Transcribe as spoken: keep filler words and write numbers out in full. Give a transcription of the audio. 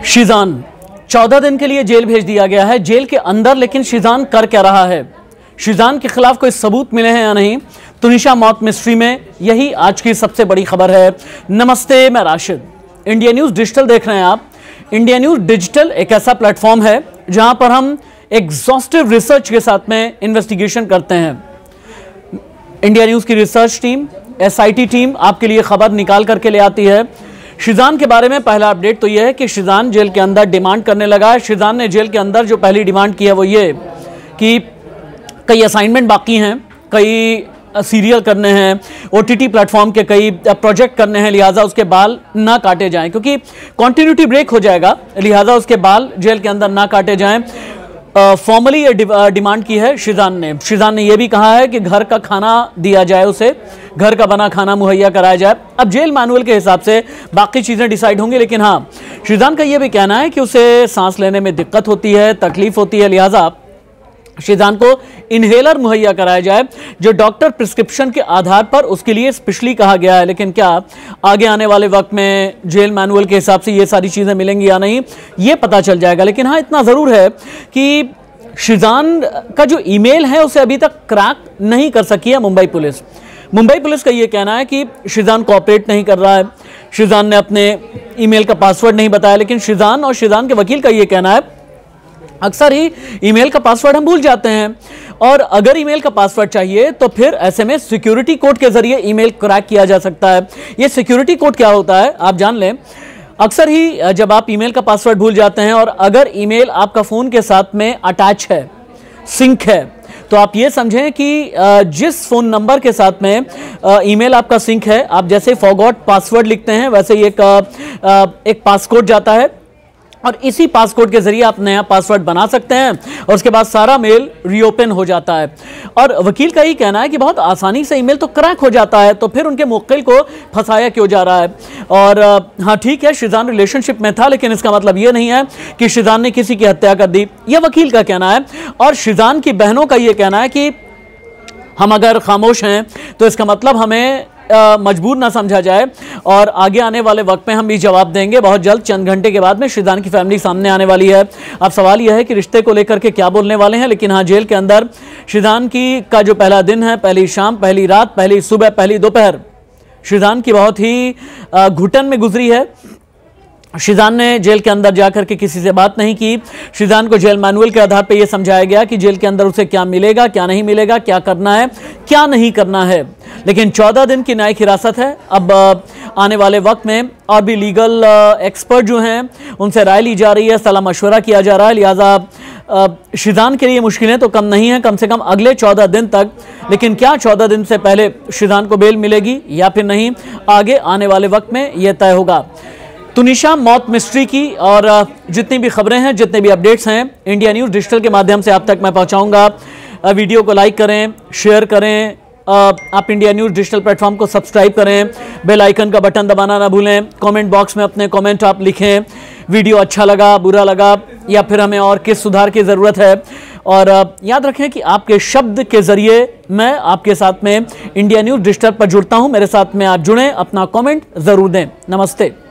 शीजान चौदह दिन के लिए जेल भेज दिया गया है। जेल के अंदर लेकिन शीजान कर क्या रहा है, शीजान के खिलाफ कोई सबूत मिले हैं या नहीं, तुनिशा मौत मिस्ट्री में, यही आज की सबसे बड़ी खबर है। नमस्ते, मैं राशिद। इंडिया न्यूज डिजिटल देख रहे हैं आप। इंडिया न्यूज डिजिटल एक ऐसा प्लेटफॉर्म है जहां पर हम एग्जॉस्टिव रिसर्च के साथ में इन्वेस्टिगेशन करते हैं। इंडिया न्यूज की रिसर्च टीम, एसआईटी टीम आपके लिए खबर निकाल करके ले आती है। शीजान के बारे में पहला अपडेट तो यह है कि शीजान जेल के अंदर डिमांड करने लगा है। शीजान ने जेल के अंदर जो पहली डिमांड की है वो ये कि कई असाइनमेंट बाकी हैं, कई सीरियल करने हैं, ओटीटी प्लेटफॉर्म के कई प्रोजेक्ट करने हैं, लिहाजा उसके बाल ना काटे जाएं, क्योंकि कॉन्टिन्यूटी ब्रेक हो जाएगा, लिहाजा उसके बाल जेल के अंदर ना काटे जाएं। फॉर्मली ये डिमांड की है शीजान ने। शीजान ने यह भी कहा है कि घर का खाना दिया जाए, उसे घर का बना खाना मुहैया कराया जाए। अब जेल मैनुअल के हिसाब से बाकी चीज़ें डिसाइड होंगी, लेकिन हाँ, शीजान का यह भी कहना है कि उसे सांस लेने में दिक्कत होती है, तकलीफ होती है, लिहाजा शीजान को इनहेलर मुहैया कराया जाए जो डॉक्टर प्रिस्क्रिप्शन के आधार पर उसके लिए स्पेशली कहा गया है। लेकिन क्या आगे आने वाले वक्त में जेल मैनुअल के हिसाब से ये सारी चीज़ें मिलेंगी या नहीं, ये पता चल जाएगा। लेकिन हाँ, इतना ज़रूर है कि शीजान का जो ईमेल है उसे अभी तक क्रैक नहीं कर सकी है मुंबई पुलिस। मुंबई पुलिस का ये कहना है कि शीजान कोऑपरेट नहीं कर रहा है, शीजान ने अपने ईमेल का पासवर्ड नहीं बताया। लेकिन शीजान और शीजान के वकील का ये कहना है अक्सर ही ईमेल का पासवर्ड हम भूल जाते हैं, और अगर ईमेल का पासवर्ड चाहिए तो फिर ऐसे में सिक्योरिटी कोड के जरिए ईमेल क्रैक किया जा सकता है। ये सिक्योरिटी कोड क्या होता है आप जान लें। अक्सर ही जब आप ईमेल का पासवर्ड भूल जाते हैं और अगर ईमेल आपका फ़ोन के साथ में अटैच है, सिंक है, तो आप ये समझें कि जिस फ़ोन नंबर के साथ में ईमेल आपका सिंक है, आप जैसे फॉरगॉट पासवर्ड लिखते हैं वैसे ही एक एक पासकोड जाता है, और इसी पासकोड के जरिए आप नया पासवर्ड बना सकते हैं और उसके बाद सारा मेल रीओपन हो जाता है। और वकील का ही कहना है कि बहुत आसानी से ईमेल तो क्रैक हो जाता है, तो फिर उनके मुवक्किल को फंसाया क्यों जा रहा है। और हाँ ठीक है, शीजान रिलेशनशिप में था, लेकिन इसका मतलब ये नहीं है कि शीजान ने किसी की हत्या कर दी, यह वकील का कहना है। और शीजान की बहनों का ये कहना है कि हम अगर खामोश हैं तो इसका मतलब हमें आ, मजबूर ना समझा जाए, और आगे आने वाले वक्त में हम भी जवाब देंगे। बहुत जल्द, चंद घंटे के बाद में शीजान की फैमिली सामने आने वाली है। अब सवाल यह है कि रिश्ते को लेकर के क्या बोलने वाले हैं। लेकिन हाँ, जेल के अंदर शीजान की का जो पहला दिन है, पहली शाम, पहली रात, पहली सुबह, पहली दोपहर, शीजान की बहुत ही घुटन में गुजरी है। शीजान ने जेल के अंदर जाकर के किसी से बात नहीं की। शीजान को जेल मैनुअल के आधार पर यह समझाया गया कि जेल के अंदर उसे क्या मिलेगा, क्या नहीं मिलेगा, क्या करना है, क्या नहीं करना है। लेकिन चौदह दिन की न्यायिक हिरासत है। अब आने वाले वक्त में और भी लीगल एक्सपर्ट जो हैं उनसे राय ली जा रही है, सलाह मशवरा किया जा रहा है, लिहाजा शीजान के लिए मुश्किलें तो कम नहीं हैं, कम से कम अगले चौदह दिन तक। लेकिन क्या चौदह दिन से पहले शीजान को बेल मिलेगी या फिर नहीं, आगे आने वाले वक्त में यह तय होगा। तुनिशा मौत मिस्ट्री की और जितनी भी खबरें हैं, जितने भी अपडेट्स हैं, इंडिया न्यूज़ डिजिटल के माध्यम से आप तक मैं पहुंचाऊंगा। वीडियो को लाइक करें, शेयर करें, आप इंडिया न्यूज़ डिजिटल प्लेटफॉर्म को सब्सक्राइब करें, बेल आइकन का बटन दबाना ना भूलें, कमेंट बॉक्स में अपने कमेंट आप लिखें, वीडियो अच्छा लगा, बुरा लगा, या फिर हमें और किस सुधार की ज़रूरत है। और याद रखें कि आपके शब्द के ज़रिए मैं आपके साथ में इंडिया न्यूज़ डिजिटल पर जुड़ता हूं। मेरे साथ में आप जुड़ें, अपना कमेंट ज़रूर दें। नमस्ते।